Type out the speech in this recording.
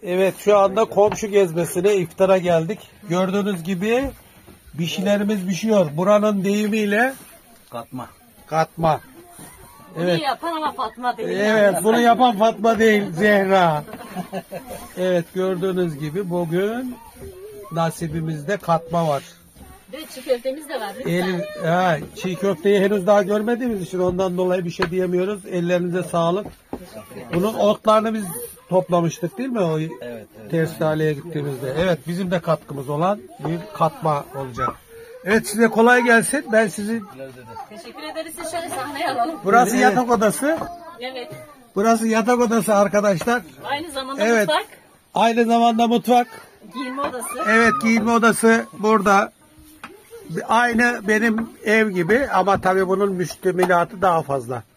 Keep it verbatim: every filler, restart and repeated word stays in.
Evet, şu anda komşu gezmesine iftara geldik. Gördüğünüz gibi bir şeylerimiz pişiyor. Buranın deyimiyle katma. Katma. Evet. Bunu yapan ama Fatma değil. Evet, bunu yapan Fatma değil, Zehra. Evet, gördüğünüz gibi bugün nasibimizde katma var. Ve çiğ köftemiz de var. El, ha, çiğ köfteyi henüz daha görmediğimiz için ondan dolayı bir şey diyemiyoruz. Ellerinize sağlık. Bunun otlarını biz toplamıştık değil mi o evet, evet. tersaneye gittiğimizde? Evet, bizim de katkımız olan bir katma olacak. Evet, size kolay gelsin. Ben sizi... Teşekkür ederiz. Siz şöyle sahneye alalım. Burası yatak odası. Evet. Burası yatak odası arkadaşlar. Aynı zamanda evet. mutfak. Aynı zamanda mutfak. Giyinme odası. Evet, giyinme odası burada. Aynı benim ev gibi ama tabii bunun müştemilatı daha fazla.